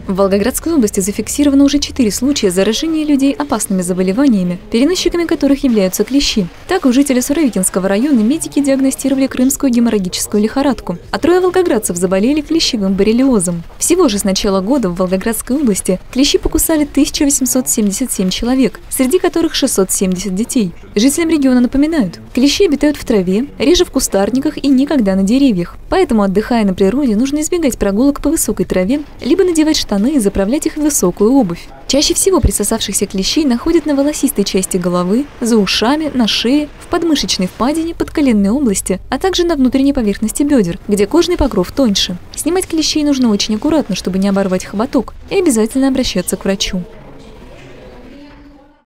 В Волгоградской области зафиксировано уже 4 случая заражения людей опасными заболеваниями, переносчиками которых являются клещи. Так, у жителя Суровикинского района медики диагностировали крымскую геморрагическую лихорадку, а 3 волгоградцев заболели клещевым боррелиозом. Всего же с начала года в Волгоградской области клещи покусали 1877 человек, среди которых 670 детей. Жителям региона напоминают, клещи обитают в траве, реже в кустарниках и никогда на деревьях. Поэтому, отдыхая на природе, нужно избегать прогулок по высокой траве, либо надевать штаны и заправлять их в высокую обувь. Чаще всего присосавшихся клещей находят на волосистой части головы, за ушами, на шее, в подмышечной впадине, подколенной области, а также на внутренней поверхности бедер, где кожный покров тоньше. Снимать клещей нужно очень аккуратно, чтобы не оборвать хоботок, и обязательно обращаться к врачу.